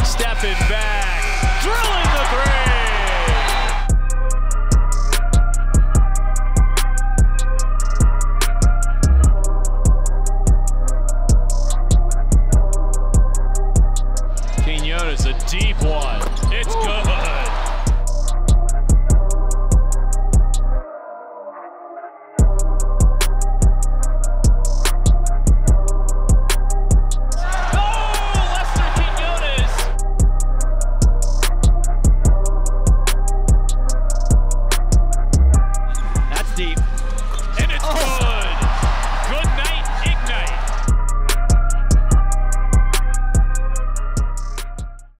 Stepping back, drilling the three. Quiñones, a deep one. It's good.